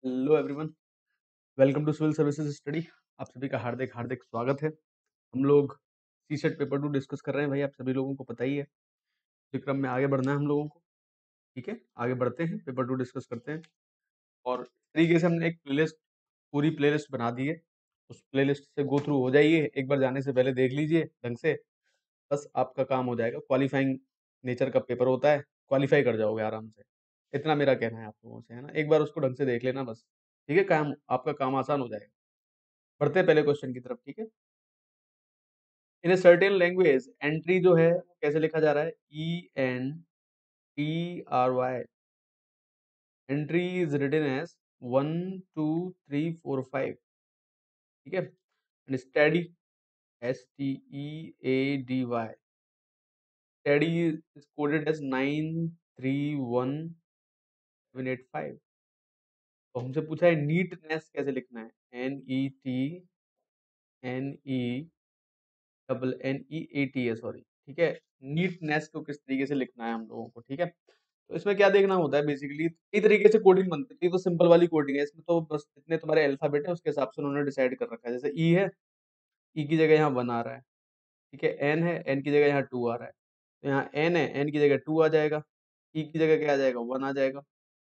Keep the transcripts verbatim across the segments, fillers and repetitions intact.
Hello everyone, welcome to civil services study. आप सभी का हार्दिक हार्दिक स्वागत है। हम लोग C SAT paper two discuss कर रहे हैं। भाई आप सभी लोगों को पता ही है, इस क्रम में आगे बढ़ना है हम लोगों को। ठीक है, आगे बढ़ते हैं, पेपर टू डिस्कस करते हैं। और इस तरीके से हमने एक प्लेलिस्ट, पूरी प्लेलिस्ट बना दी है। उस प्लेलिस्ट से गो थ्रू हो जाइए, एक बार जाने से पहले देख लीजिए ढंग से, बस आपका काम हो जाएगा। क्वालिफाइंग नेचर का पेपर होता है, क्वालिफाई कर जाओगे आराम से। इतना मेरा कहना है आप लोगों से, है ना। एक बार उसको ढंग से देख लेना बस, ठीक है, काम आपका काम आसान हो जाएगा। बढ़ते हैं पहले क्वेश्चन की तरफ। ठीक है, in a certain language entry जो है वो कैसे लिखा जा रहा है? E N T R Y. Entry is written as one two three four five. ठीक है, and study, S T E A D Y, study is coded as nine three one seven eight five. तो हमसे पूछा है neatness कैसे लिखना है? N E T N E double N E A T है, सॉरी। ठीक है, नीटनेस को किस तरीके से लिखना है हम लोगों को। ठीक है, तो इसमें क्या देखना होता है बेसिकली, कई तरीके से कोडिंग बनती है। ये तो सिंपल वाली कोडिंग है, इसमें तो बस जितने तुम्हारे अल्फाबेट है उसके हिसाब से उन्होंने डिसाइड कर रखा है। जैसे ई है, ई की जगह यहाँ वन आ रहा है। ठीक है, एन है, एन की जगह यहाँ टू आ रहा है। तो यहाँ एन है, एन की जगह टू आ जाएगा, ई की जगह क्या आ जाएगा? वन आ जाएगा।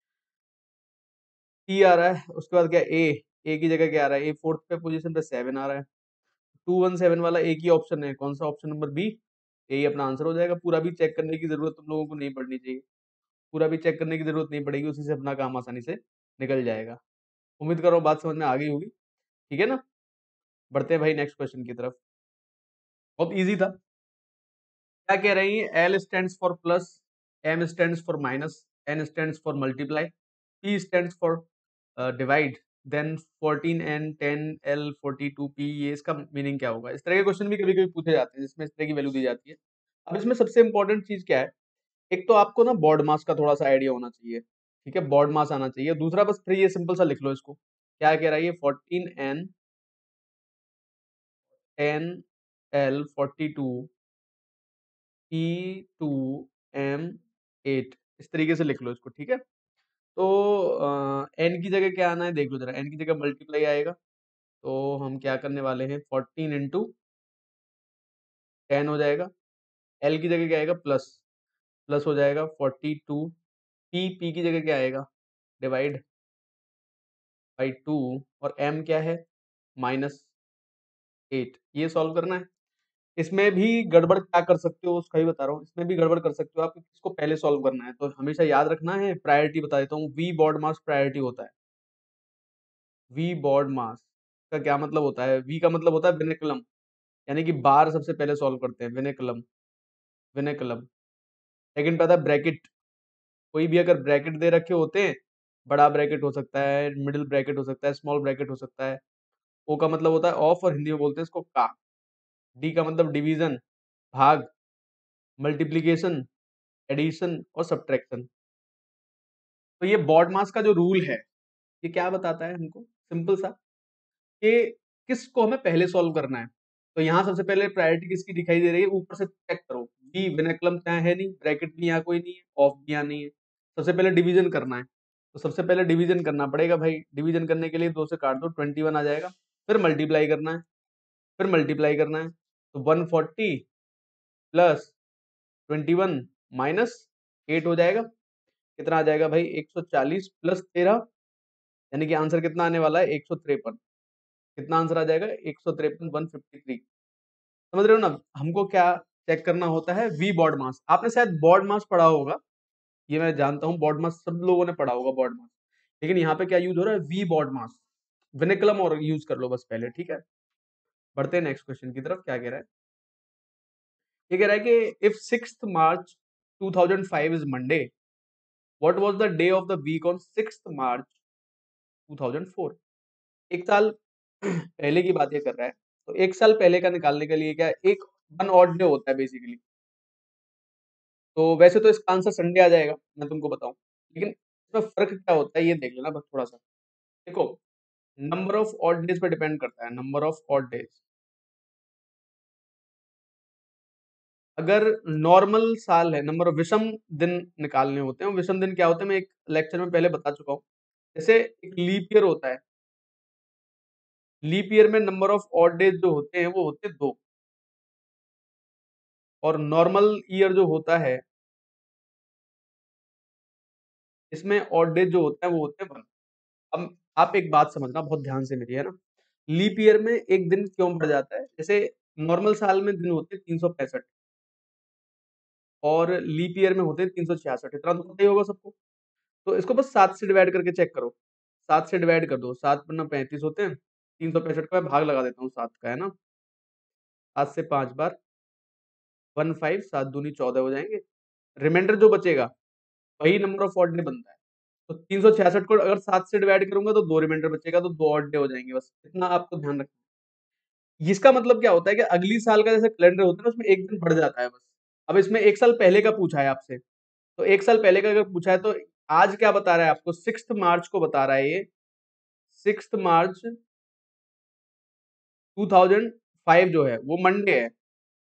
टी आ रहा है, उसके बाद क्या? ए, ए की जगह क्या आ रहा है? ए फोर्थ पे पोजीशन पे सेवन आ रहा है। टू वन सेवन वाला एक ही ऑप्शन है, कौन सा? Option number B. यही अपना आंसर हो जाएगा। पूरा भी चेक करने की जरूरत तुम लोगों को नहीं पड़नी चाहिए, पूरा भी चेक करने की जरूरत नहीं पड़ेगी, उसी से अपना काम आसानी से निकल जाएगा। उम्मीद कर रहा हूँ बात समझ में आ गई होगी। ठीक है ना, बढ़ते हैं भाई नेक्स्ट क्वेश्चन की तरफ। बहुत इजी था। क्या कह रही है? L stands for plus, M stands for minus, N stands for multiply, P stands for divide, then fourteen N ten L forty two P. ये इसका मीनिंग क्या होगा? इस तरह के क्वेश्चन भी कभी कभी पूछे जाते हैं जिसमें इस तरह की वैल्यू दी जाती है। अब इसमें सबसे इंपॉर्टेंट चीज क्या है? एक तो आपको ना बॉड मास का थोड़ा सा आइडिया होना चाहिए। ठीक है, बॉड मास आना चाहिए। दूसरा बस फिर ये सिंपल सा लिख लो इसको। क्या कह रहा है ये? Fourteen N ten L forty two E two M eight. इस तरीके से लिख लो इसको। ठीक है, तो एन की जगह क्या आना है देख लो जरा। एन की जगह मल्टीप्लाई आएगा, तो हम क्या करने वाले हैं? फोर्टीन इंटू टेन हो जाएगा। एल की जगह क्या आएगा? प्लस, प्लस हो जाएगा फोर्टी टू। पी, पी की जगह क्या आएगा? Divide by two. और एम क्या है? Minus eight. ये सॉल्व करना है। इसमें भी गड़बड़ क्या कर सकते हो उसका ही बता रहा हूँ। इसमें भी गड़बड़ कर सकते हो आप, इसको पहले सॉल्व करना है। तो हमेशा याद रखना है, प्रायोरिटी बता देता हूँ। वी बॉड मास प्रायोरिटी होता है। वी बॉड मास का क्या मतलब होता है? वी का मतलब होता है विनेकुलम, यानी कि बार सबसे पहले सॉल्व करते हैं। विनेकुलम, विनेकुलम। सेकंड पे आता है ब्रैकेट। कोई भी अगर ब्रैकेट दे रखे होते हैं, बड़ा ब्रैकेट हो सकता है, मिडिल ब्रैकेट हो सकता है, स्मॉल ब्रैकेट हो सकता है। ओ का मतलब होता है ऑफ, और हिंदी में बोलते हैं इसको का। डी का मतलब डिवीजन, भाग, मल्टीप्लीकेशन, एडिशन और सब्ट्रैक्शन। तो ये बॉड मास का जो रूल है, ये क्या बताता है हमको? सिंपल सा, कि किसको हमें पहले सॉल्व करना है। तो यहाँ सबसे पहले प्रायोरिटी किसकी दिखाई दे रही है? ऊपर से चेक करो। वी विनेकुलम यहाँ है नहीं, ब्रैकेट भी यहाँ कोई नहीं है, ऑफ भी यहाँ नहीं है। सबसे पहले डिवीजन करना है, तो सबसे पहले डिवीजन करना पड़ेगा भाई। डिवीजन करने के लिए दो से काट दो, ट्वेंटी वन आ जाएगा। फिर मल्टीप्लाई करना है, फिर मल्टीप्लाई करना है। तो one forty plus twenty one minus eight हो जाएगा। कितना आ जाएगा भाई? एक सौ चालीस प्लस तेरह, यानी कि आंसर कितना आने वाला है? एक सौ तिरपन। कितना आंसर आ जाएगा? एक सौ तिरपन, वन फिफ्टी थ्री। समझ रहे हो ना? हमको क्या चेक करना होता है? V BODMAS. आपने शायद बॉड मास पढ़ा होगा, ये मैं जानता हूँ, बॉड मास सब लोगों ने पढ़ा होगा बॉड मास। लेकिन यहाँ पे क्या यूज हो रहा है? वी बॉड मास। विनिकुलम और यूज कर लो बस पहले। ठीक है, बढ़ते हैं नेक्स्ट क्वेश्चन की तरफ। क्या कह रहा है? ये कह रहा है कि if sixth March two thousand five is Monday, what was the day of the week on sixth March two thousand four. एक साल पहले की बात ये कर रहा है, तो एक साल पहले का निकालने के लिए क्या है? एक वन ऑड डे होता है बेसिकली। तो वैसे तो इसका आंसर संडे आ जाएगा, मैं तुमको बताऊं, लेकिन इसमें फर्क क्या होता है ये देख लेना बस थोड़ा सा। देखो, नंबर ऑफ ऑड डेज पे डिपेंड करता है। नंबर ऑफ ऑड डेज, अगर नॉर्मल साल है, नंबर ऑफ विषम दिन निकालने होते हैं। विषम दिन क्या होते हैं मैं एक लेक्चर में पहले बता चुका हूँ। जैसे एक लीप ईयर होता है, लीप ईयर में नंबर ऑफ ऑड डेज जो होते हैं वो होते हैं दो, और नॉर्मल ईयर जो होता है इसमें ऑड डेज जो होता है वो होते हैं वन। अब आप एक बात समझना बहुत ध्यान से मेरी, है ना। लीप ईयर में एक दिन क्यों बढ़ जाता है? जैसे नॉर्मल साल में दिन होते हैं तीन सौ पैंसठ, और लीप ईयर में होते हैं तीन सौ छियासठ, इतना तो पता ही होगा सबको। तो इसको बस सात से डिवाइड करके चेक करो, सात से डिवाइड कर दो, सात पन्ना पैंतीस होते हैं, तीन सौ पैंसठ का मैं भाग लगा देता हूँ सात का, है ना। आज से पांच बार, वन फाइव, सात दूनी चौदह हो जाएंगे। रिमाइंडर जो बचेगा वही नंबर ऑफ ऑड डे बनता है। तो तीन सौ छियासठ को अगर सात से डिवाइड करूंगा तो दो रिमाइंडर बचेगा, तो दो ऑड डे हो जाएंगे, बस इतना आपको ध्यान रखना है। इसका मतलब क्या होता है कि अगली साल का जैसे कैलेंडर होता है ना, उसमें एक दिन बढ़ जाता है बस। अब इसमें एक साल पहले का पूछा है आपसे, तो एक साल पहले का अगर पूछा है तो आज क्या बता रहा है आपको, सिक्स मार्च को बता रहा है ये, six March two thousand five जो है वो मंडे है।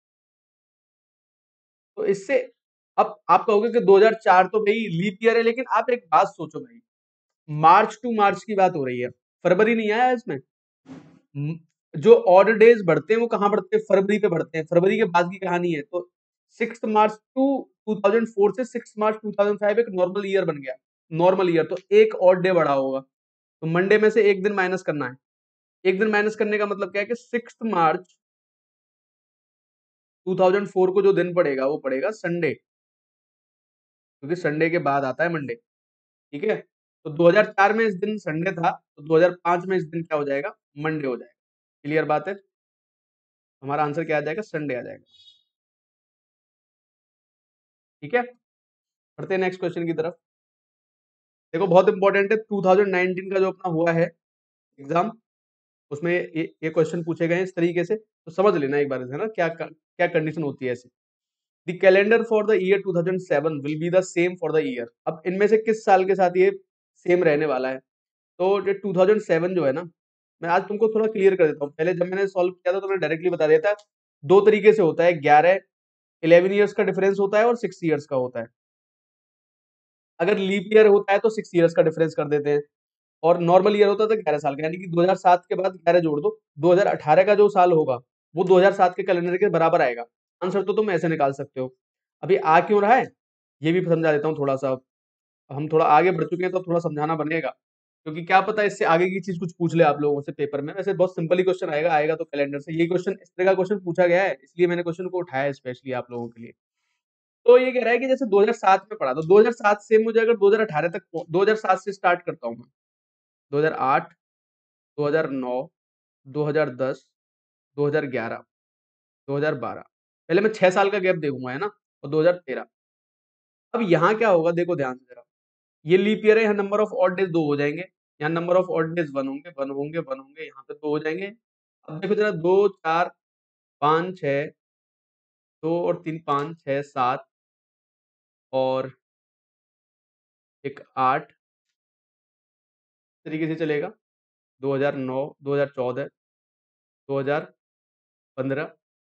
तो इससे अब आप कहोगे कि दो हज़ार चार तो भाई लीप ईयर है, लेकिन आप एक बात सोचो भाई, मार्च टू मार्च की बात हो रही है, फरवरी नहीं आया इसमें। म- जो ऑड डेज बढ़ते हैं वो कहाँ बढ़ते हैं? फरवरी पे बढ़ते हैं, फरवरी के बाद की कहानी है। तो six March two two thousand four से six March two thousand five एक नॉर्मल ईयर बन गया। नॉर्मल ईयर तो एक ऑड डे बढ़ा होगा, तो मंडे में से एक दिन माइनस करना है। एक दिन माइनस करने का मतलब क्या है कि six March two thousand four को जो दिन पड़ेगा वो पड़ेगा संडे, क्योंकि संडे के बाद आता है मंडे। ठीक है, तो दो हज़ार चार में इस दिन संडे था, तो दो हज़ार पाँच में इस दिन क्या हो जाएगा? मंडे हो जाएगा। क्लियर बात है? हमारा आंसर क्या आ जाएगा? संडे आ जाएगा। ठीक है, बढ़ते हैं नेक्स्ट क्वेश्चन की तरफ। देखो बहुत इंपॉर्टेंट है, टू थाउजेंड नाइनटीन का जो अपना हुआ है एग्जाम, उसमें ये ये क्वेश्चन पूछे गए हैं इस तरीके से, तो समझ लेना एक बार, है ना, क्या क्या कंडीशन होती है ऐसी। The calendar for the year two thousand seven will be the same for the year. अब इनमें से किस साल के साथ ये सेम रहने वाला है? तो ये टू थाउजेंड सेवन जो है ना, मैं आज तुमको थोड़ा क्लियर कर देता हूँ। पहले जब मैंने सॉल्व किया था तो मैंने डायरेक्टली बता दिया था, दो तरीके से होता है, ग्यारह इलेवन ईयर्स का डिफरेंस होता है और सिक्स ईयर्स का होता है। अगर लीप ईयर होता है तो सिक्स ईयर्स का डिफरेंस कर देते हैं, और नॉर्मल ईयर होता है तो ग्यारह साल का, यानी कि दो हज़ार सात के बाद ग्यारह जोड़ दो, दो हज़ार अठारह का जो साल होगा वो दो हज़ार सात के कैलेंडर के बराबर आएगा। आंसर तो तुम ऐसे निकाल सकते हो। अभी आ क्यों रहा है ये भी समझा देता हूँ थोड़ा सा। हम थोड़ा आगे बढ़ चुके हैं तो थोड़ा समझाना बनेगा, क्योंकि क्या पता इससे आगे की चीज कुछ पूछ ले आप लोगों से पेपर में। वैसे बहुत सिंपल ही क्वेश्चन आएगा, आएगा तो कैलेंडर से। ये क्वेश्चन इस तरह का क्वेश्चन पूछा गया है, इसलिए मैंने क्वेश्चन को उठाया स्पेशली आप लोगों के लिए। तो ये कह रहा है कि जैसे दो हज़ार सात में पढ़ा, तो दो हज़ार सात से मुझे अगर दो हज़ार अठारह तक, दो हज़ार सात से स्टार्ट करता हूँ मैं, दो हज़ार आठ, दो हज़ार नौ, दो हज़ार दस, दो हज़ार ग्यारह, दो हज़ार बारह, पहले मैं छह साल का गैप देखूंगा, है ना, और दो हज़ार तेरह। अब यहाँ क्या होगा देखो ध्यान से जरा, ये लीप ईयर है, यहाँ नंबर ऑफ ऑड डेज दो हो जाएंगे, यहाँ number of odd days one होंगे, वन होंगे, वन होंगे, यहाँ पे दो हो जाएंगे। अब देखो जरा, दो, चार, पाँच, छः, दो और तीन, पाँच, छः, सात, और एक आठ, तरीके से चलेगा। दो हज़ार नौ, दो हज़ार चौदह, दो हज़ार पंद्रह,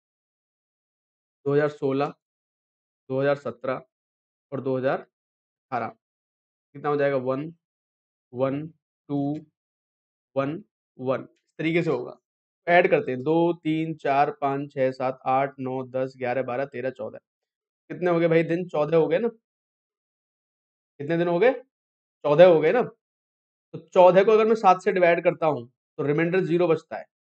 दो हज़ार सोलह, दो हज़ार सत्रह और दो हज़ार अठारह। कितना हो जाएगा? One, one, two, one, one, इस तरीके से होगा। ऐड करते हैं, दो, तीन, चार, पाँच, छः, सात, आठ, नौ, दस, ग्यारह, बारह, तेरह, चौदह। कितने हो गए भाई दिन? चौदह हो गए ना? कितने दिन हो गए? चौदह हो गए ना? तो चौदह को अगर मैं सात से डिवाइड करता हूँ तो रिमाइंडर जीरो बचता है,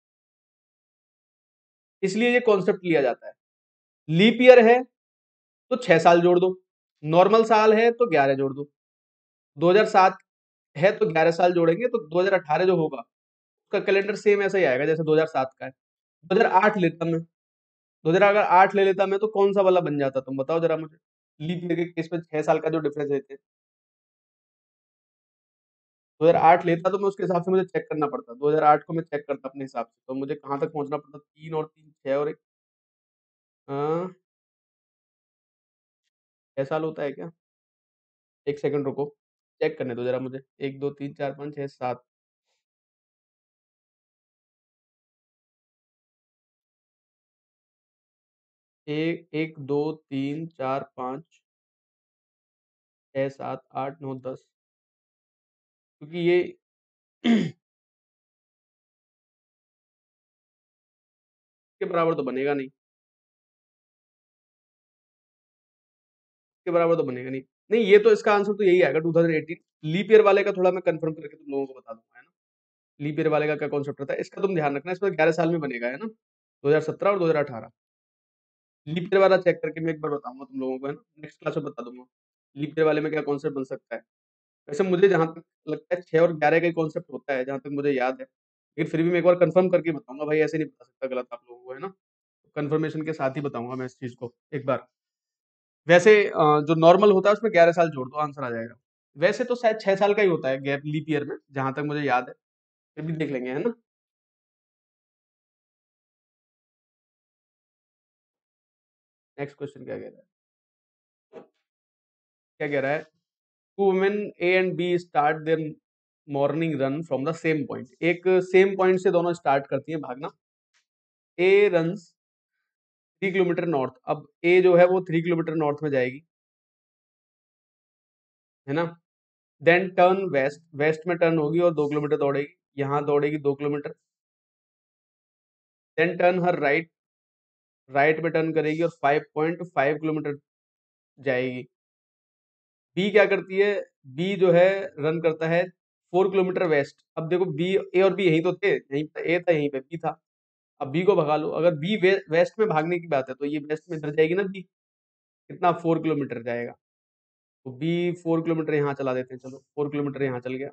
इसलिए ये कॉन्सेप्ट लिया जाता है। लीप ईयर है तो छह साल जोड़ दो, नॉर्मल साल है तो ग्यारह जोड़ दो, दो हज़ार सात है तो ग्यारह साल जोड़ेंगे तो दो हज़ार अठारह जो होगा उसका कैलेंडर सेम ऐसा ही आएगा जैसे दो हज़ार सात का है। दो हज़ार आठ लेता मैं, दो हज़ार अगर आठ ले लेता मैं तो कौन सा वाला बन जाता, तुम बताओ जरा मुझे। लीप ईयर के केस में छह साल का जो डिफरेंस रहते हैं, दो हज़ार आठ लेता तो मैं उसके हिसाब से मुझे चेक करना पड़ता, दो हज़ार आठ को मैं चेक करता अपने हिसाब से, तो मुझे कहाँ तक पहुंचना पड़ता? तीन और तीन छह, और एक हाँ, छह साल होता है क्या? एक सेकंड रुको, चेक करने दो जरा मुझे। एक, दो, तीन, चार, पाँच, छः, सात, एक, एक, दो, तीन, चार, पाँच, छः, सात, आठ, नौ, दस, क्योंकि ये के बराबर तो बनेगा नहीं, के बराबर तो बनेगा नहीं। नहीं, ये तो इसका आंसर तो यही आएगा two thousand eighteen. Leap year वाले का थोड़ा मैं कंफर्म करके तुम लोगों को बता दूंगा, है ना। लीप ईयर वाले का क्या कॉन्सेप्ट रहता है, इसका तुम ध्यान रखना, इसमें ग्यारह साल में बनेगा, है ना, दो हज़ार सत्रह और दो हज़ार अठारह। लीप ईयर वाला चेक करके मैं एक बार बताऊंगा तुम लोगों को, है ना, नेक्स्ट क्लास में बता दूंगा लीप ईयर वाले में क्या कॉन्सेप्ट बन सकता है। वैसे मुझे जहां तक लगता है छह और ग्यारह का ही कॉन्सेप्ट होता है, जहां तक मुझे याद है, लेकिन फिर भी मैं एक बार कंफर्म करके बताऊंगा भाई, ऐसे नहीं बता सकता गलत आप लोगों को, है ना। कंफर्मेशन के साथ ही बताऊंगा मैं इस चीज को एक बार। वैसे अ, जो नॉर्मल होता है उसमें ग्यारह साल जोड़ दो, आंसर आ जाएगा। वैसे तो शायद छह साल का ही होता है गैप लीप ईयर में, जहां तक मुझे याद है, फिर भी देख लेंगे, है ना। नेक्स्ट क्वेश्चन क्या कह रहा है, क्या कह रहा है, two women A and B start their morning run from the same point. एक सेम पॉइंट से दोनों स्टार्ट करती हैं भागना। A runs three kilometre north. अब ए जो है वो थ्री किलोमीटर नॉर्थ में जाएगी, है ना। देन टर्न वेस्ट, वेस्ट में टर्न होगी और दो किलोमीटर दौड़ेगी, यहाँ दौड़ेगी दो kilometre. Then turn her right, right में टर्न करेगी और फाइव पॉइंट फाइव किलोमीटर जाएगी। बी क्या करती है, बी जो है रन करता है फोर किलोमीटर वेस्ट। अब देखो बी, ए और बी यहीं तो थे, यहीं पे ए था, यहीं पे बी था। अब बी को भगा लो, अगर बी वे, वेस्ट में भागने की बात है तो ये वेस्ट में इधर जाएगी ना बी, कितना फोर किलोमीटर जाएगा। तो बी फोर किलोमीटर यहाँ चला देते हैं, चलो फोर किलोमीटर यहाँ चल गया।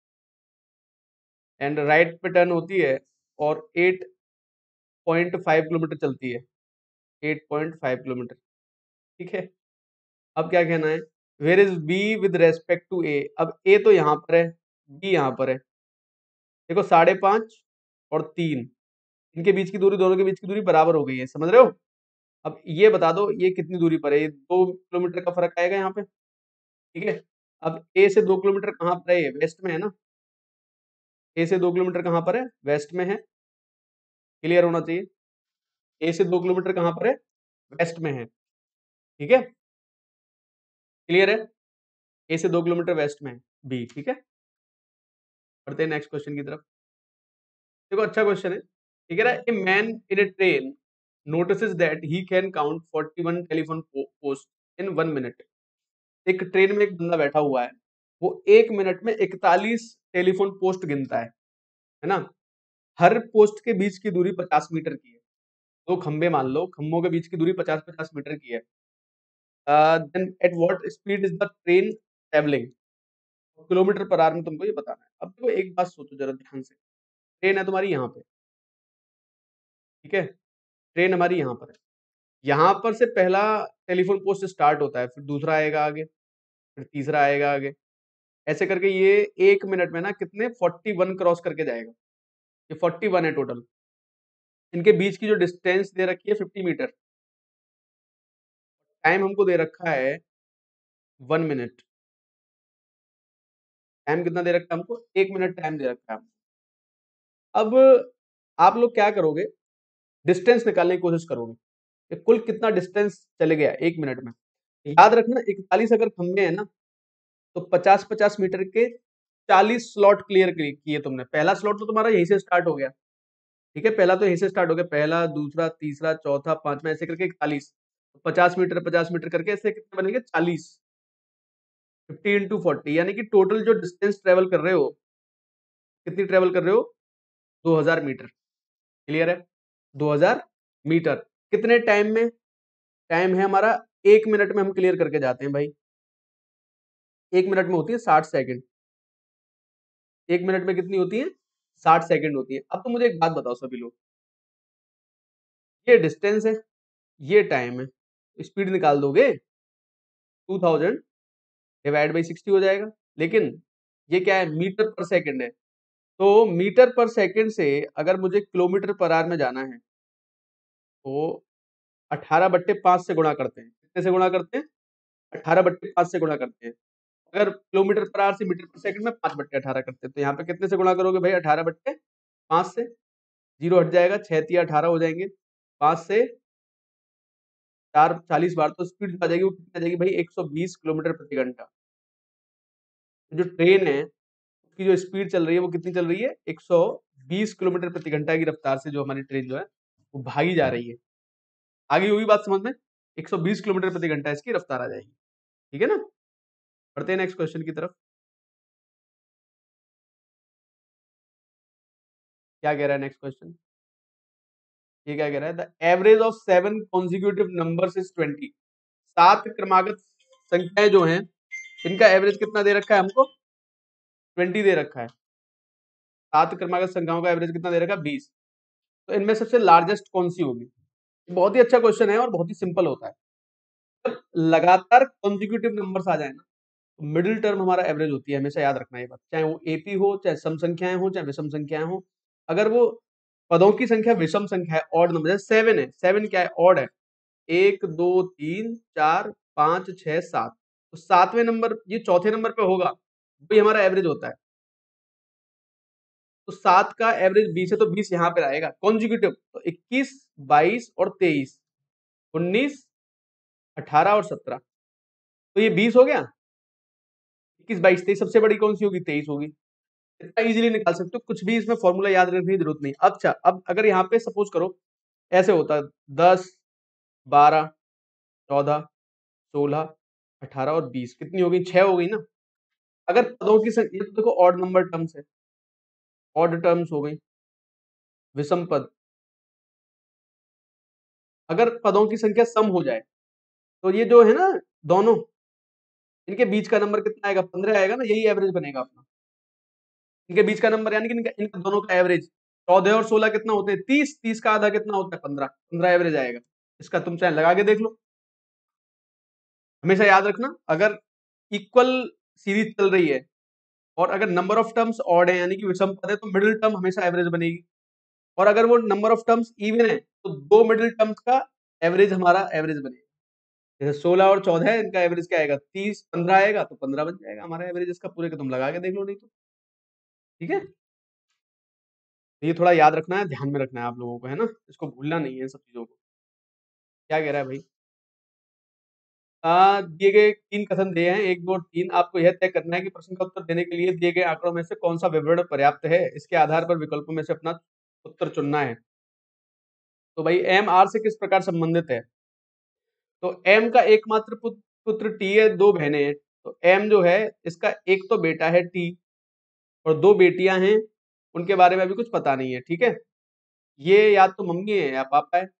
एंड राइट पे टर्न होती है और एट पॉइंट फाइव किलोमीटर चलती है, एट पॉइंट फाइव किलोमीटर, ठीक है। अब क्या कहना है, where is B with respect to A. अब ए तो यहाँ पर है, बी यहाँ पर है। देखो साढ़े पांच और तीन, इनके बीच की दूरी, दोनों के बीच की दूरी बराबर हो गई है, समझ रहे हो। अब ये बता दो ये कितनी दूरी पर है, ये दो किलोमीटर का फर्क आएगा यहाँ पे, ठीक है। अब ए से दो किलोमीटर कहाँ पर है, ये वेस्ट में है ना। ए से दो किलोमीटर कहाँ पर है, वेस्ट में है, क्लियर होना चाहिए। ए से दो किलोमीटर कहाँ पर है, वेस्ट में है, ठीक है, क्लियर है। ए से दो किलोमीटर वेस्ट में है बी, ठीक है। बढ़ते हैं नेक्स्ट क्वेश्चन की तरफ। देखो अच्छा क्वेश्चन है, ठीक है ना। A man in a train notices that he can count forty one telephone post in one minute. एक ट्रेन में एक बंदा बैठा हुआ है, वो एक मिनट में इकतालीस टेलीफोन पोस्ट गिनता है है ना। हर पोस्ट के बीच की दूरी पचास मीटर की है। दो खंबे मान लो, खंभों के बीच की दूरी पचास पचास मीटर की है। Then at what speed is the train travelling, kilometre per hour में तुमको ये बताना है। अब देखो एक बात सोचो जरा ध्यान से, ट्रेन है तुम्हारी यहाँ पे, ठीक है, ट्रेन हमारी यहाँ पर है। यहाँ पर से पहला टेलीफोन पोस्ट स्टार्ट होता है, फिर दूसरा आएगा आगे, फिर तीसरा आएगा आगे, ऐसे करके ये एक मिनट में ना कितने फोर्टी वन क्रॉस करके जाएगा। ये फोर्टी वन है टोटल। इनके बीच की जो डिस्टेंस दे रखी है फिफ्टी मीटर। टाइम हमको दे रखा है वन मिनट। टाइम कितना दे रखा है हमको, एक मिनट टाइम दे रखा है। अब आप लोग क्या करोगे, डिस्टेंस निकालने की कोशिश करोगे कि कुल कितना डिस्टेंस चले गया एक मिनट में। याद रखना इकतालीस अगर खंबे हैं ना, तो पचास पचास मीटर के चालीस स्लॉट क्लियर किए तुमने। पहला स्लॉट तो तुम्हारा यहीं से स्टार्ट हो गया, ठीक है, पहला तो यहीं से स्टार्ट हो गया, पहला दूसरा तीसरा चौथा पांचवा, ऐसे करके इकतालीस। पचास मीटर पचास मीटर करके ऐसे कितने बनेंगे, चालीस। फिफ्टी इंटू फोर्टी, यानी कि टोटल जो डिस्टेंस ट्रेवल कर रहे हो, कितनी ट्रेवल कर रहे हो, दो हज़ार मीटर, क्लियर है। दो हज़ार मीटर कितने टाइम में, टाइम है हमारा एक मिनट में हम क्लियर करके जाते हैं भाई। एक मिनट में होती है साठ सेकंड। एक मिनट में कितनी होती है, साठ सेकंड होती है। अब तो मुझे एक बात बताओ सभी लोग, ये डिस्टेंस है, ये टाइम है, स्पीड निकाल दोगे, two thousand divide by sixty हो जाएगा। लेकिन ये क्या है, मीटर पर सेकंड है। तो मीटर पर सेकंड से अगर मुझे किलोमीटर पर आवर में जाना है, तो अठारह बट्टे पांच से गुणा करते हैं। कितने से गुणा करते हैं, अठारह बट्टे पांच से गुणा करते हैं। अगर किलोमीटर पर आवर से मीटर पर सेकंड में पांच बट्टे अठारह करते हैं, तो यहाँ पे कितने से गुणा करोगे भाई, अठारह बट्टे पांच से, जीरो हट जाएगा, छह तिया अठारह हो जाएंगे, पांच से चार चालीस बार, तो स्पीड आ जाएगी, वो कितनी आ जाएगी भाई, एक सौ बीस किलोमीटर प्रति घंटा। जो ट्रेन है उसकी जो स्पीड चल रही है वो कितनी चल रही है, एक सौ बीस किलोमीटर प्रति घंटा की रफ्तार से जो हमारी ट्रेन जो है वो भागी जा रही है। आगे होगी बात समझ में, एक सौ बीस किलोमीटर प्रति घंटा इसकी रफ्तार आ जाएगी, ठीक है ना। बढ़ते हैं नेक्स्ट क्वेश्चन की तरफ। क्या कह रहा है नेक्स्ट क्वेश्चन, ये क्या कह रहा है, the average of seven consecutive numbers is twenty. सात क्रमागत संख्याएं जो हैं इनका एवरेज कितना दे रखा है हमको, ट्वेंटी दे रखा है। सात क्रमागत संख्याओं का एवरेज कितना दे रखा है, बीस। तो इनमें सबसे लार्जेस्ट कौन सी होगी। बहुत ही अच्छा क्वेश्चन है और बहुत ही सिंपल होता है। जब लगातार कॉन्जिक्यूटिव नंबर्स आ जाए ना, तो मिडिल टर्म हमारा एवरेज होती है, हमेशा याद रखना ये बात, चाहे वो एपी हो, चाहे सम संख्याएं हो, चाहे विषम संख्याएं हो। अगर वो पदों की संख्या विषम संख्या है, ऑड नंबर, जैसे सेवन है, सेवन क्या है, ऑड है, एक दो तीन चार पांच छह सात, तो सातवें नंबर ये चौथे नंबर पे होगा, वही हमारा एवरेज होता है। तो सात का एवरेज बीस है, तो बीस यहाँ पे आएगा कॉन्जिक्यूटिव, तो इक्कीस बाईस और तेईस, उन्नीस अठारह और सत्रह, तो ये बीस हो गया। इक्कीस बाईस तेईस, सबसे बड़ी कौन सी होगी, तेईस होगी। इतना इजीली निकाल सकते हो, कुछ भी इसमें फॉर्मूला याद रखने की जरूरत नहीं। अच्छा, अब अगर यहाँ पे सपोज करो ऐसे होता, दस बारह चौदह सोलह अठारह और बीस, कितनी हो गई, छह हो गई ना। अगर पदों की संख्या, ये तो देखो ऑड नंबर टर्म्स है, ऑड टर्म्स हो गई, विषम पद। अगर पदों की संख्या सम हो जाए, तो ये जो है ना दोनों, इनके बीच का नंबर कितना आएगा, पंद्रह आएगा ना, यही एवरेज बनेगा अपना। इनके बीच का नंबर यानी कि इनका, इनका दोनों का एवरेज, चौदह और सोलह कितना होते हैं, तीस, तीस का आधा कितना होता है, पंद्रह, पंद्रह एवरेज आएगा इसका। तुम चाहे लगा के देख लो। हमेशा याद रखना, अगर इक्वल सीरीज चल रही है और अगर नंबर ऑफ टर्म्स ऑड है यानी कि विषम पद है, तो मिडिल टर्म हमेशा एवरेज बनेगी। और अगर वो नंबर ऑफ टर्म्स इवन है, तो दो मिडिल टर्म्स का एवरेज हमारा एवरेज बनेगा। जैसे सोलह और चौदह है, इनका एवरेज क्या आएगा, तीस, पंद्रह आएगा, तो पंद्रह बन जाएगा हमारा एवरेज इसका पूरे का। तुम लगा के देख लो नहीं तो, ठीक है। तो ये थोड़ा याद रखना है, ध्यान में रखना है आप लोगों को, है ना, इसको भूलना नहीं है सब चीजों को। क्या कह रहा है भाई, आ, दिए गए तीन कथन दिए हैं, एक दो और तीन, आपको यह तय करना है कि प्रश्न का उत्तर देने के लिए दिए गए आंकड़ों में से कौन सा विवरण पर्याप्त है। इसके आधार पर विकल्पों में से अपना उत्तर चुनना है। तो भाई एम आर से किस प्रकार संबंधित है, तो एम का एकमात्र पुत्र, पुत्र टी है, दो बहनें हैं। तो एम जो है इसका एक तो बेटा है टी, और दो बेटियां हैं, उनके बारे में अभी कुछ पता नहीं है, ठीक है। ये या तो मम्मी है या पापा है।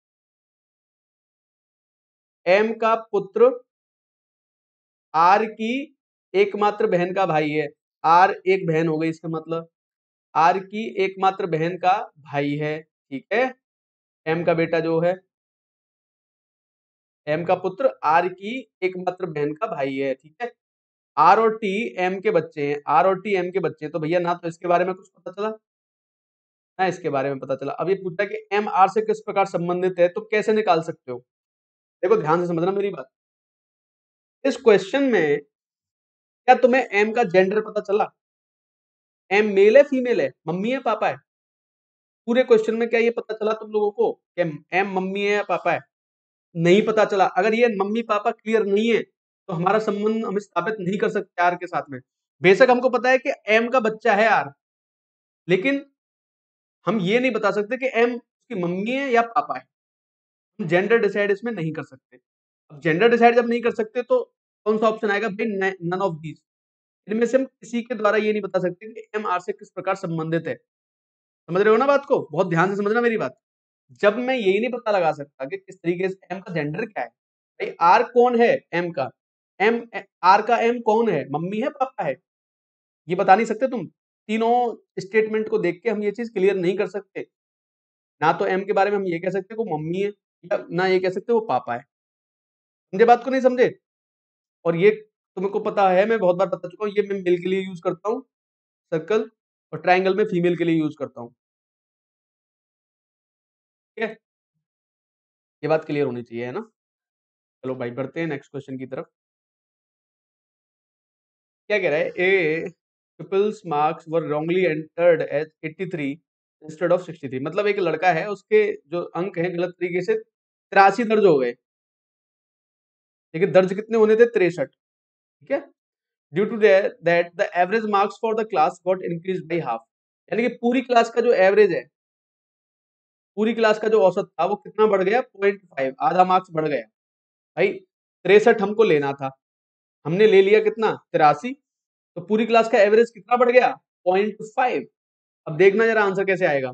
एम का पुत्र आर की एकमात्र बहन का भाई है। आर एक बहन हो गई, इसका मतलब आर की एकमात्र बहन का भाई है, ठीक है। एम का बेटा जो है, एम का पुत्र आर की एकमात्र बहन का भाई है, ठीक है। आर और टी एम के बच्चे हैं, आर और टी एम के बच्चे हैं, तो भैया ना तो इसके बारे में कुछ पता चला ना इसके बारे में पता चला। अब ये पूछा कि एम आर से किस प्रकार संबंधित है, तो कैसे निकाल सकते हो। देखो ध्यान से समझना मेरी बात, इस क्वेश्चन में क्या तुम्हें एम का जेंडर पता चला, एम मेल है फीमेल है, मम्मी है पापा है। पूरे क्वेश्चन में क्या ये पता चला तुम लोगों को कि एम मम्मी है या पापा है, नहीं पता चला। अगर ये मम्मी पापा क्लियर नहीं है, तो हमारा संबंध हम स्थापित नहीं कर सकते आर के साथ में। बेशक हमको पता है कि एम का बच्चा है आर, लेकिन हम ये नहीं बता सकते कि एम उसकी मम्मी है या पापा है। हम जेंडर डिसाइड इसमें नहीं कर सकते। अब जेंडर डिसाइड जब नहीं कर सकते, तो कौन सा ऑप्शन आएगा भाई, नन ऑफ दीज। इनमें से हम किसी के द्वारा ये नहीं बता सकते कि एम आर से किस प्रकार संबंधित है। समझ रहे हो ना बात को, बहुत ध्यान से समझना मेरी बात। जब मैं यही नहीं पता लगा सकता कि किस तरीके से एम का जेंडर क्या है, भाई आर कौन है एम का, एम आर का एम कौन है, मम्मी है पापा है, ये बता नहीं सकते तुम। तीनों स्टेटमेंट को देख के हम ये चीज क्लियर नहीं कर सकते। ना तो एम के बारे में हम ये कह सकते कि वो मम्मी है, या ना ये कह सकते वो पापा है। समझे बात को, नहीं समझे। और ये तुमको पता है, मैं बहुत बार बता चुका हूँ, ये मैं मेल के लिए यूज करता हूँ सर्कल, और ट्राइंगल में फीमेल के लिए यूज करता हूँ, ठीक है। ये बात क्लियर होनी चाहिए, है ना। चलो भाई बढ़ते हैं नेक्स्ट क्वेश्चन की तरफ। क्या कह रहा है, a pupil's marks were wrongly entered as eighty three instead of sixty three. मतलब एक लड़का है, उसके जो अंक हैं गलत तरीके से तिरासी दर्ज हो गए, लेकिन दर्ज कितने होने थे, तिरसठ, ठीक है। Due to that the average marks for the class got increase by half. यानी कि पूरी क्लास का जो एवरेज है, पूरी क्लास का जो औसत था वो कितना बढ़ गया, पॉइंट फाइव, आधा मार्क्स बढ़ गया। भाई तिरसठ हमको लेना था, हमने ले लिया कितना, तिरासी, तो पूरी क्लास का एवरेज कितना बढ़ गया, पॉइंट फाइव। अब देखना जरा आंसर कैसे आएगा।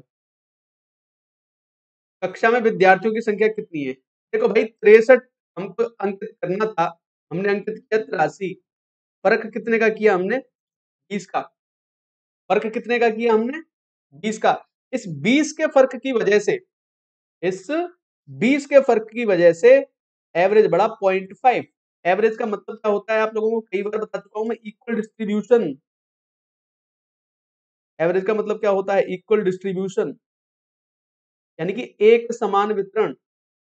कक्षा में विद्यार्थियों की संख्या कितनी है, देखो भाई तिरसठ हमको अंकित करना था, हमने अंकित किया तिरासी, फर्क कितने का किया हमने, बीस का। फर्क कितने का किया हमने, बीस का। इस बीस के फर्क की वजह से, इस बीस के फर्क की वजह से एवरेज बढ़ा पॉइंट फाइव। एवरेज का मतलब क्या होता है, आप लोगों को कई बार बता चुका हूं मैं, इक्वल डिस्ट्रीब्यूशन। एवरेज का मतलब क्या होता है, इक्वल डिस्ट्रीब्यूशन, यानी कि एक समान वितरण।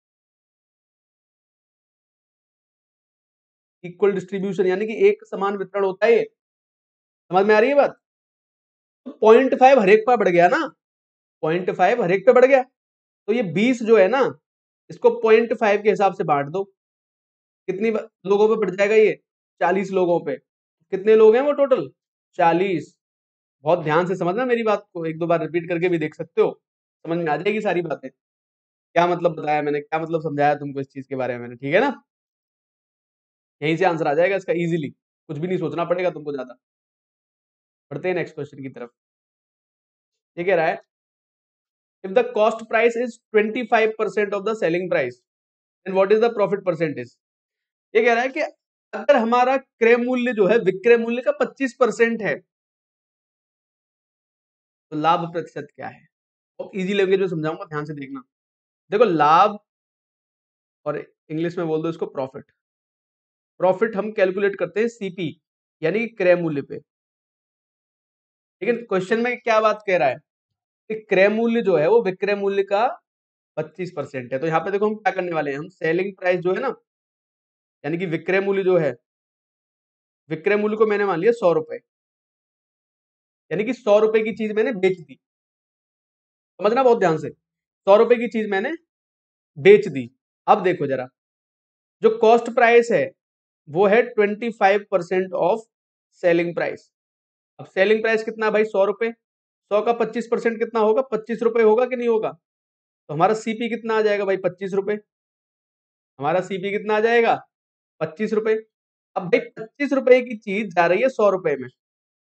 इक्वल डिस्ट्रीब्यूशन यानी कि एक समान वितरण होता है ये, समझ में आ रही है बात। तो पॉइंट फाइव हर एक पे बढ़ गया ना, पॉइंट फाइव हर एक पे बढ़ गया, तो ये बीस जो है ना, इसको पॉइंट फाइव के हिसाब से बांट दो, कितनी लोगों पे बढ़ जाएगा ये, चालीस लोगों पे। कितने लोग हैं वो टोटल, चालीस। बहुत ध्यान से समझना मेरी बात को, एक दो बार रिपीट करके भी देख सकते हो, समझ में आ जाएगी सारी बातें, क्या मतलब बताया मैंने, क्या मतलब समझाया तुमको इस चीज के बारे में मैंने, ठीक है ना। यहीं से आंसर आ जाएगा इसका इजीली, कुछ भी नहीं सोचना पड़ेगा तुमको ज्यादा। बढ़ते हैं नेक्स्ट क्वेश्चन की तरफ। ये कह रहा है, if the cost price is twenty five percent of the selling price, then what is the profit percentage. ये कह रहा है कि अगर हमारा क्रय मूल्य जो है विक्रय मूल्य का पच्चीस परसेंट है, तो लाभ प्रतिशत क्या है। बहुत इजी लैंग्वेज में समझाऊंगा, ध्यान से देखना। देखो लाभ, और इंग्लिश में बोल दो इसको प्रॉफिट। प्रॉफिट हम कैलकुलेट करते हैं सीपी, यानी क्रय मूल्य पे। लेकिन क्वेश्चन में क्या बात कह रहा है कि क्रय मूल्य जो है वो विक्रय मूल्य का पच्चीस परसेंट है। तो यहाँ पे देखो हम क्या करने वाले हैं, हम सेलिंग प्राइस जो है ना, यानी कि विक्रय मूल्य जो है, विक्रय मूल्य को मैंने मान लिया सौ रुपए, यानी कि सौ रुपए की चीज मैंने बेच दी, समझना बहुत ध्यान से, सौ रुपए की चीज मैंने बेच दी। अब देखो जरा, जो कॉस्ट प्राइस है वो है twenty five percent of selling price. अब सेलिंग प्राइस कितना है भाई, सौ रुपए, सौ का पच्चीस परसेंट कितना होगा, पच्चीस रुपए होगा कि नहीं होगा। तो हमारा सीपी कितना आ जाएगा भाई, पच्चीस रुपए। हमारा सीपी कितना आ जाएगा, पच्चीस रुपए। अब भाई पच्चीस रुपए की चीज जा रही है सौ रुपए में,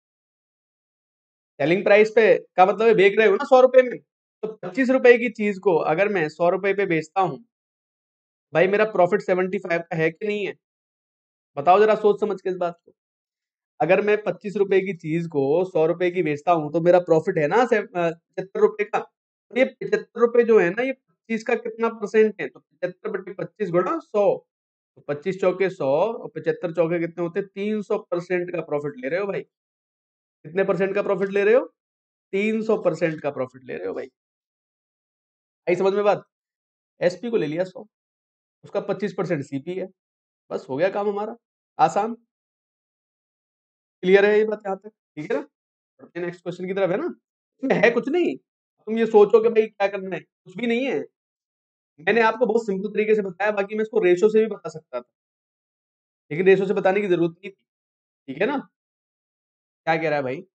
सेलिंग प्राइस पे का मतलब है बेच रहे हो ना सौ रुपए में, तो पच्चीस रुपए की चीज को अगर मैं सौ रुपए पे बेचता हूं, भाई मेरा प्रॉफिट सेवेंटी फाइव का है कि नहीं है, बताओ जरा सोच समझ के इस बात को। अगर मैं पच्चीस रुपए की चीज को सौ रुपए की बेचता हूं, तो मेरा प्रॉफिट है ना पचहत्तर रुपए का। तो ये पचहत्तर रुपए जो है ना, ये पच्चीस का कितना परसेंट है, तो पचहत्तर बटे पच्चीस गुणा सौ, तो पच्चीस चौके सौ और पचहत्तर चौके कितने होते हैं, तीन सौ परसेंट का प्रॉफिट ले रहे हो भाई। कितने परसेंट का प्रॉफिट ले रहे हो, तीन सौ परसेंट का प्रॉफिट ले रहे हो भाई। आई समझ में बात। एसपी को ले लिया सौ, उसका पच्चीस परसेंट सीपी है, बस हो गया काम हमारा, आसान। क्लियर है ये बात यहाँ तक, ठीक है ना। बढ़ते नेक्स्ट क्वेश्चन की तरफ, है ना। इसमें है कुछ नहीं, तुम ये सोचो कि भाई क्या करना है, कुछ भी नहीं है। मैंने आपको बहुत सिंपल तरीके से बताया, बाकी मैं इसको रेशो से भी बता सकता था, लेकिन रेशो से बताने की जरूरत नहीं थी, ठीक है ना। क्या कह रहा है भाई,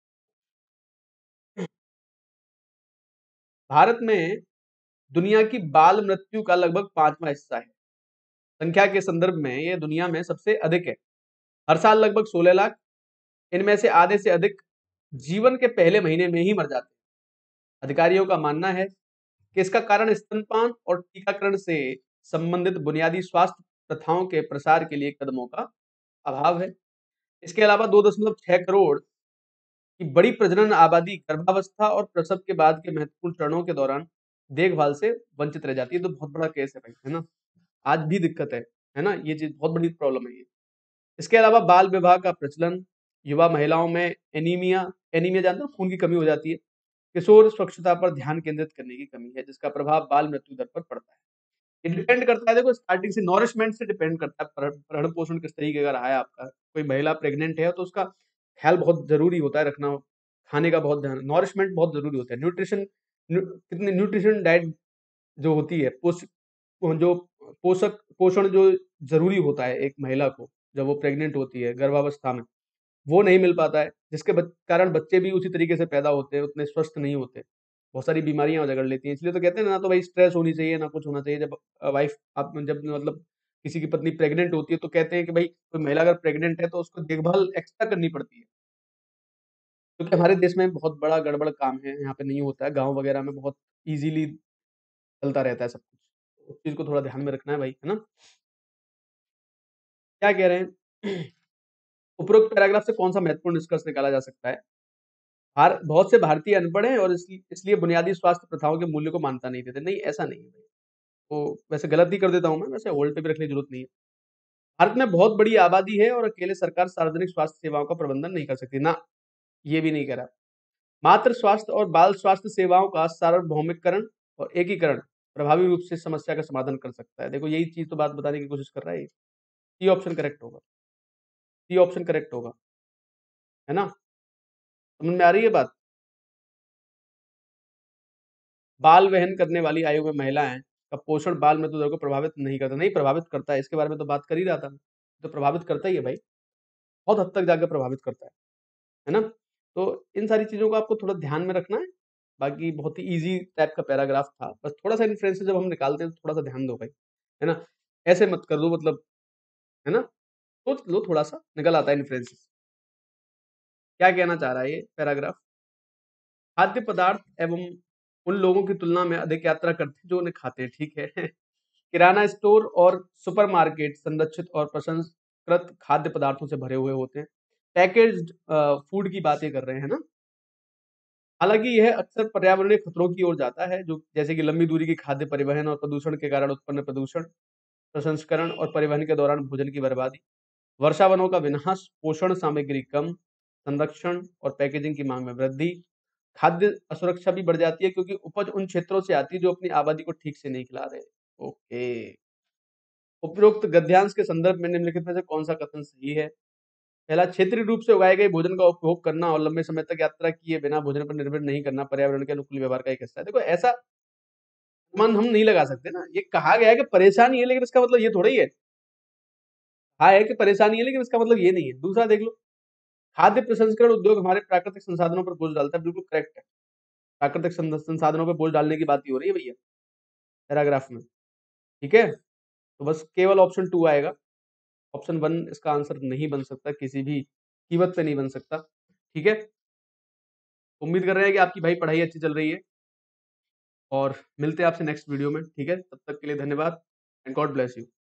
भारत में दुनिया की बाल मृत्यु का लगभग पांचवा हिस्सा है। संख्या के संदर्भ में ये दुनिया में सबसे अधिक है, हर साल लगभग सोलह लाख। इनमें से आधे से अधिक जीवन के पहले महीने में ही मर जाते हैं। अधिकारियों का मानना है कि इसका कारण स्तनपान और टीकाकरण से संबंधित बुनियादी स्वास्थ्य प्रथाओं के प्रसार के लिए कदमों का अभाव है। इसके अलावा दो दशमलव छह करोड़ की बड़ी प्रजनन आबादी गर्भावस्था और प्रसव के बाद के महत्वपूर्ण चरणों के दौरान देखभाल से वंचित रह जाती है। तो बहुत बड़ा केस है भाई, है ना, आज भी दिक्कत है है ना, ये चीज बहुत बड़ी प्रॉब्लम है ये। इसके अलावा बाल विवाह का प्रचलन, युवा महिलाओं में एनीमिया, एनीमिया जानते हो, खून की कमी हो जाती है, किशोर स्वच्छता पर ध्यान केंद्रित करने की कमी है, जिसका प्रभाव बाल मृत्यु दर पर पड़ता है। ये डिपेंड करता है, देखो स्टार्टिंग से नॉरिशमेंट से डिपेंड करता है, भरण पोषण किस तरीके का रहा है आपका। कोई महिला प्रेग्नेंट है तो उसका ख्याल बहुत जरूरी होता है रखना, खाने का बहुत ध्यान, नॉरिशमेंट बहुत जरूरी होता है, न्यूट्रिशन, कितनी न्यूट्रिशन डाइट जो होती है, पोष जो पोषक पोषण जो जरूरी होता है एक महिला को जब वो प्रेग्नेंट होती है गर्भावस्था में, वो नहीं मिल पाता है, जिसके बच कारण बच्चे भी उसी तरीके से पैदा होते हैं, उतने स्वस्थ नहीं होते। बहुत सारी बीमारियाँ जकड़ लेती हैं, इसलिए तो कहते हैं ना तो भाई स्ट्रेस होनी चाहिए, ना कुछ होना चाहिए। जब अ, वाइफ़ आप जब मतलब किसी की पत्नी प्रेग्नेंट होती है, तो कहते हैं कि भाई कोई महिला अगर प्रेग्नेंट है, तो उसको देखभाल एक्स्ट्रा करनी पड़ती है। क्योंकि हमारे देश में बहुत बड़ा गड़बड़ काम है, यहाँ पे नहीं होता है, गाँव वगैरह में बहुत ईज़िली चलता रहता है सब कुछ। उस चीज़ को थोड़ा ध्यान में रखना है भाई, है ना? क्या कह रहे हैं? उपरोक्त पैराग्राफ से कौन-सा महत्वपूर्ण निष्कर्ष निकाला जा सकता है? भार बहुत से भारतीय अनपढ़ हैं और इसलिए इसलिए बुनियादी स्वास्थ्य प्रथाओं के मूल्य को मान्यता नहीं देते। नहीं, ऐसा नहीं है। तो वैसे गलत ही कर देता हूँ मैं, वैसे होल्ड पे भी रखने की ज़रूरत नहीं है। भारत में बहुत बड़ी आबादी है और अकेले सरकार सार्वजनिक स्वास्थ्य सेवाओं का प्रबंधन नहीं कर सकती। ना, ये भी नहीं कह रहा। मातृ स्वास्थ्य और बाल स्वास्थ्य सेवाओं का सार्वभौमिकरण और एकीकरण प्रभावी रूप से समस्या का समाधान कर सकता है। देखो, यही चीज़ तो बात बताने की कोशिश कर रहा है ये। सी ऑप्शन करेक्ट होगा। सी ऑप्शन करेक्ट होगा, है ना? समझ में आ रही है बात? बाल वहन करने वाली आयु में महिलाएँ का पोषण बाल मृत्यु दर को प्रभावित नहीं करता। नहीं प्रभावित करता है, इसके बारे में तो बात कर ही रहा था मैं। तो प्रभावित करता ही है भाई, बहुत हद तक जाके प्रभावित करता है, है ना? तो इन सारी चीज़ों को आपको थोड़ा ध्यान में रखना है। बाकी बहुत ही ईज़ी टाइप का पैराग्राफ था। बस थोड़ा-सा इन्फ्लुएंस जब हम निकालते हैं तो थोड़ा-सा ध्यान दो भाई, है ना? ऐसे मत कर दो मतलब, है ना? सोच लो थोड़ा-सा, निकल आता है इन्फ्लुएंस। क्या कहना चाह रहा है ये पैराग्राफ? खाद्य पदार्थ एवं उन लोगों की तुलना में अधिक यात्रा करते हैं जो उन्हें खाते हैं, ठीक है। किराना स्टोर और सुपरमार्केट संरक्षित और प्रसंस्कृत खाद्य पदार्थों से भरे हुए होते हैं। पैकेज्ड अ, फूड की बातें कर रहे हैं ना? हालाँकि यह अक्सर पर्यावरणीय खतरों की ओर जाता है, जो जैसे कि लंबी दूरी की खाद्य परिवहन और प्रदूषण के कारण उत्पन्न प्रदूषण, प्रसंस्करण और परिवहन के दौरान भोजन की बर्बादी, वर्षा वनों का विनाश, पोषण सामग्री कम, संरक्षण और पैकेजिंग की माँग में वृद्धि, खाद्य असुरक्षा भी बढ़ जाती है क्योंकि उपज उन क्षेत्रों से आती है जो अपनी आबादी को ठीक से नहीं खिला रहे। ओके। उपरोक्त गद्यांश के संदर्भ में निम्नलिखित में से कौन-सा कथन सही है? पहला, क्षेत्रीय रूप से उगाए गए भोजन का उपभोग करना और लंबे समय तक यात्रा किए बिना भोजन पर निर्भर नहीं करना पर्यावरण के अनुकूल व्यवहार का एक हिस्सा है। देखो, ऐसा अनुमान हम नहीं लगा सकते ना। ये कहा गया है कि परेशानी है, लेकिन इसका मतलब ये थोड़ा ही है। हाँ, है कि परेशानी है, लेकिन इसका मतलब ये नहीं है। दूसरा देख लो, खाद्य प्रसंस्करण उद्योग हमारे प्राकृतिक संसाधनों पर बोझ डालता है, बिल्कुल करेक्ट है। प्राकृतिक संद संसाधनों पे बोझ डालने की बात ही हो रही है भैया, पैराग्राफ में, ठीक है? तो बस केवल ऑप्शन टू आएगा। ऑप्शन वन इसका आंसर नहीं बन सकता, किसी भी कीमत पे नहीं बन सकता, ठीक है? उम्मीद कर रहे हैं कि आपकी भाई पढ़ाई अच्छी चल रही है और मिलते हैं आपसे नेक्स्ट वीडियो में, ठीक है? तब तक के लिए धन्यवाद एंड गॉड ब्लेस यू।